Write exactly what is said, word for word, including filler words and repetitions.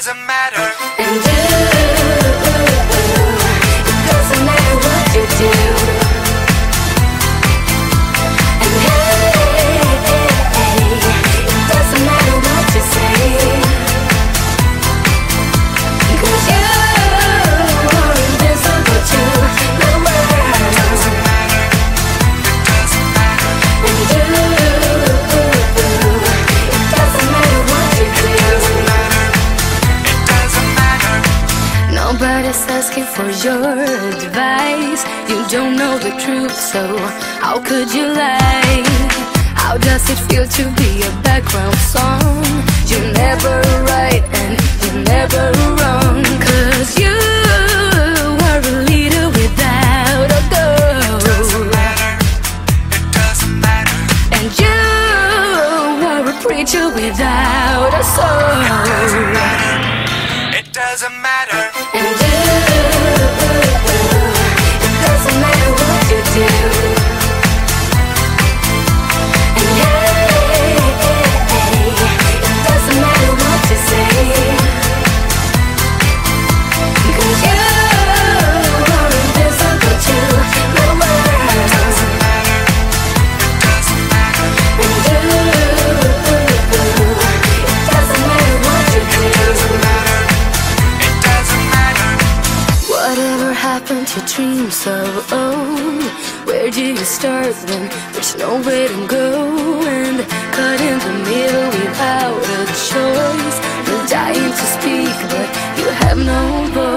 doesn't matter. And you, it doesn't matter what you do. And hey, it doesn't matter what you say. 'Cause you are invisible to the world. It doesn't matter. It doesn't matter. And you, it doesn't matter what you do. It doesn't matter. It doesn't matter. Nobody's asking for your advice. You don't know the truth, so how could you lie? How does it feel to be a background song? You're never right and you're never wrong. 'Cause you are a leader without a goal. It doesn't matter. It doesn't matter. And you are a preacher without a soul. It doesn't matter. It doesn't matter. And you, it doesn't matter what you do. And hey, it doesn't matter what you say. 'Cause you are invisible to the world. It doesn't matter. It doesn't matter. And you, it doesn't matter what you do. It doesn't matter. It doesn't matter. Whatever happened to dreams of old? Where do you start when there's nowhere to go? And caught in the middle without a choice. You're dying to speak, but you have no voice.